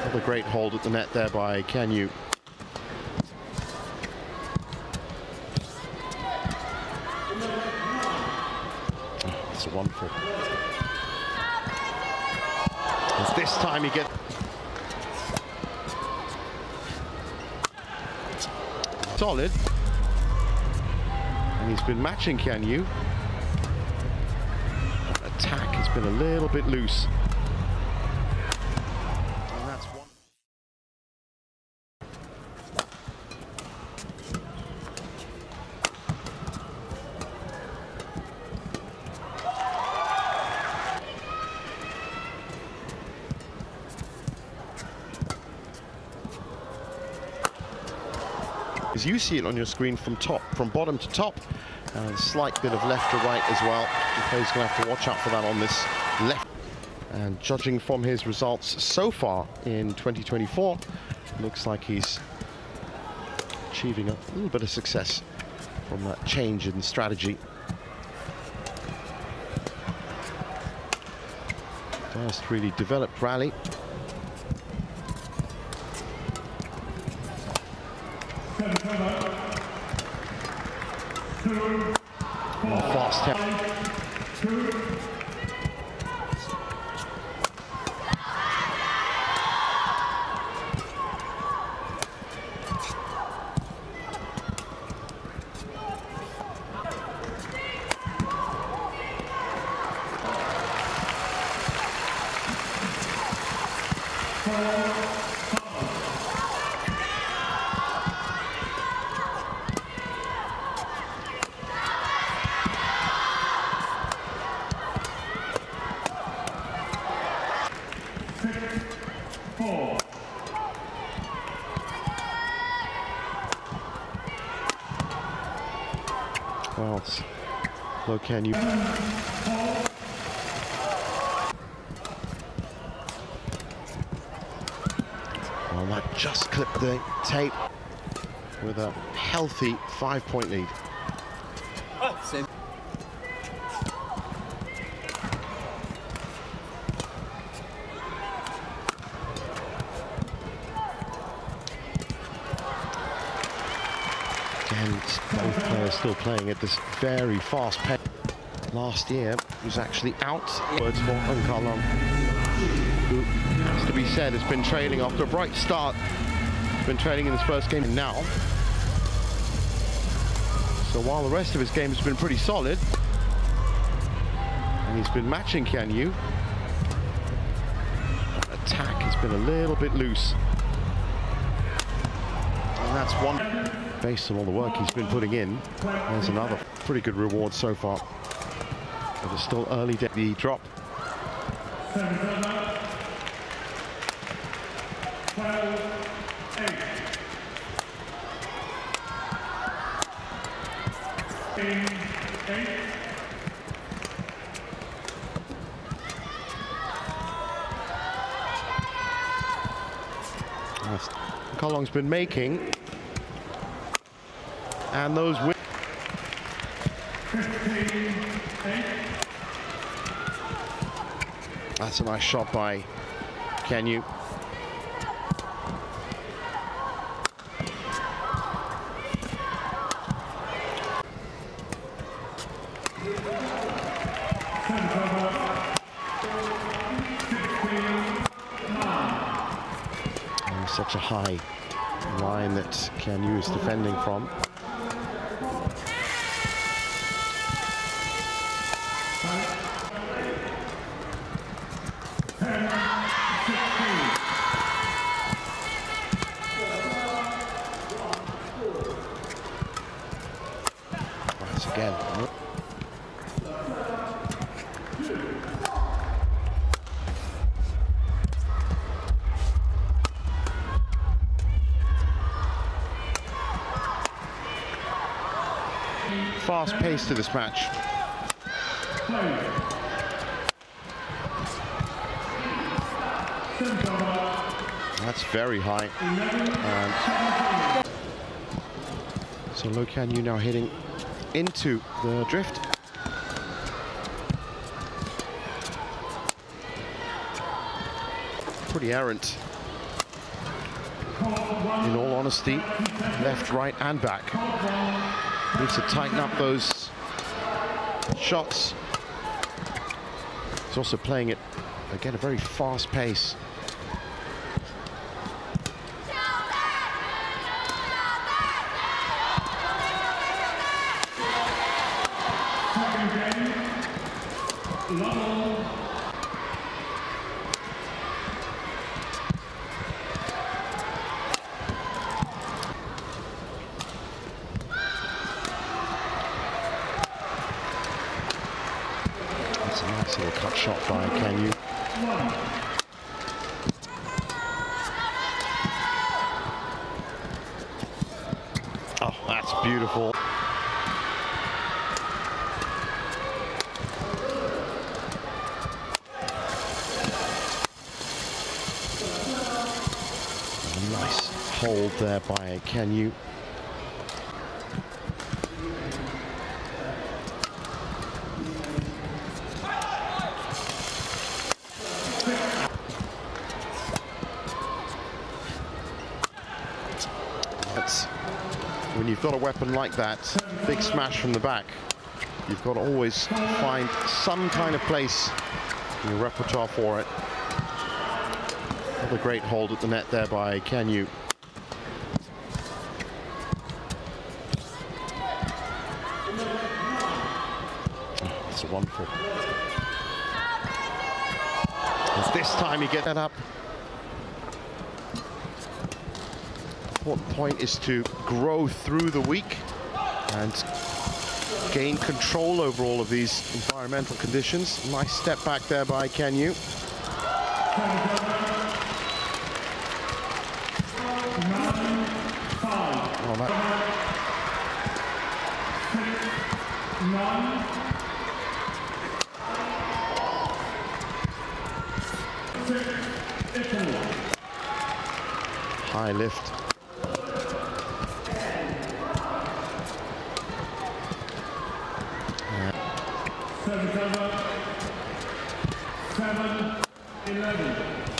Another great hold at the net there by Kean yew. It's a wonderful. As this time he gets solid, and he's been matching Kean yew. Attack has been a little bit loose. And that's one. As you see it on your screen, from bottom to top, and a slight bit of left to right as well. The player's going to have to watch out for that on this left. And judging from his results so far in 2024, looks like he's achieving a little bit of success from that change in strategy. First really developed rally. Fast tempo. Well, it's low Kean yew. Well, that just clipped the tape with a healthy 5-point lead. Same. Again, both players still playing at this very fast pace. Last year, he was actually out. Words for Kean yew, who, has to be said, has been trailing after a bright start. He's been trailing in his first game now. So while the rest of his game has been pretty solid, and he's been matching Kean yew, attack has been a little bit loose. And that's one. Based on all the work he's been putting in, there's another pretty good reward so far. But it's still early to the drop. Kean yew's been making. And those wins. That's a nice shot by Kean yew. And such a high line that Kean yew is defending from. Once again. Fast pace to this match. That's very high. And so low Kean yew now hitting into the drift. Pretty errant in all honesty, left, right, and back. Needs to tighten up those shots. He's also playing it, again, a very fast pace. That's a nice little cut shot by Kean yew. Oh, that's beautiful. Nice hold there by Kean yew. That's when you've got a weapon like that, big smash from the back, you've got to always find some kind of place in your repertoire for it. Another great hold at the net there by Kean yew. Oh, it's a wonderful. As this time you get that up. The important point is to grow through the week and gain control over all of these environmental conditions. Nice step back there by Kean yew. Oh, high lift. Service over. 7-11.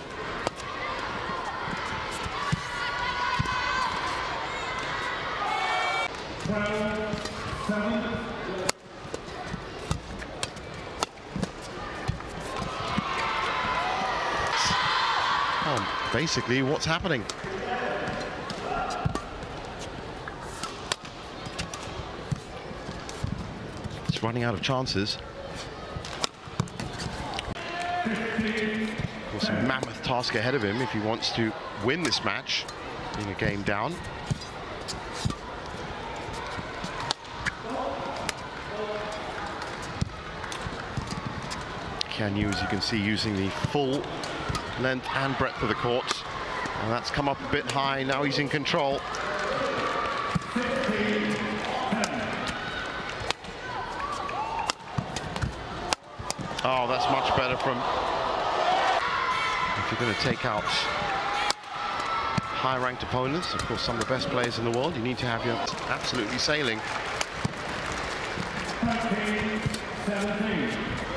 Oh, basically, what's happening? It's running out of chances. Of course, a mammoth task ahead of him if he wants to win this match, being a game down. Kean yew, as you can see, using the full length and breadth of the court, and that's come up a bit high. Now he's in control. Oh, that's much better from... If you're going to take out high-ranked opponents, of course, some of the best players in the world, you need to have you absolutely sailing. 17.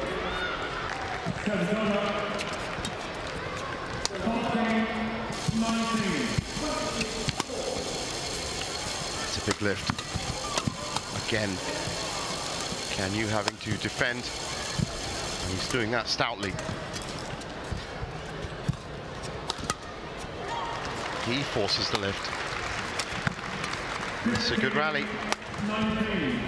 It's a big lift. Again, Kean yew having to defend, and he's doing that stoutly. He forces the lift. It's a good rally. 19.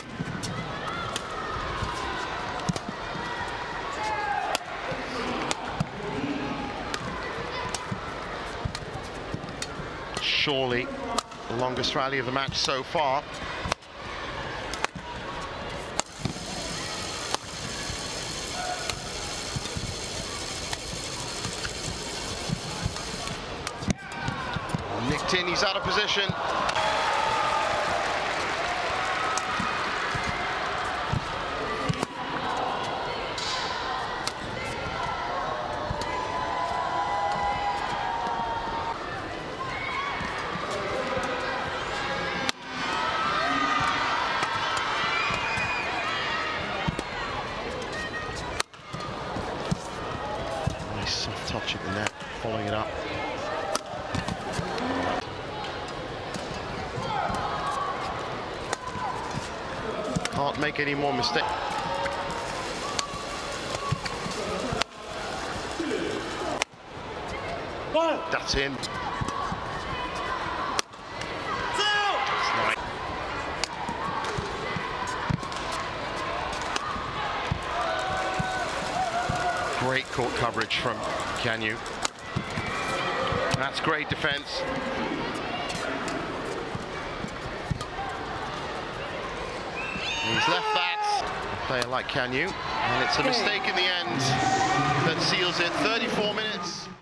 Surely the longest rally of the match so far. Nicked in, he's out of position. Nice soft touch at the net, following it up. not make any more mistakes. That's in. That's nice. Great court coverage from Kean yew. That's great defense. He's left that. A player like Kean yew, and it's a mistake in the end that seals it. 34 minutes.